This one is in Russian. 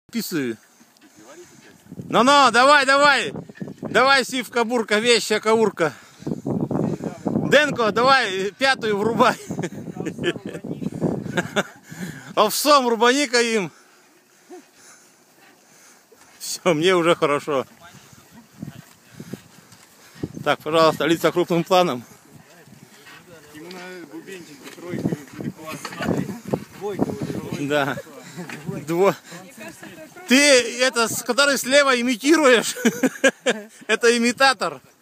Писы. Ну-ну, давай, давай. Давай, сивка, бурка, вещая каурка. Денко, давай, пятую врубай. Овсом рубани-ка им. Все, мне уже хорошо. Так, пожалуйста, лица крупным планом. Ему надо бубенчик, тройку, да. Ты это, который слева имитируешь, это имитатор.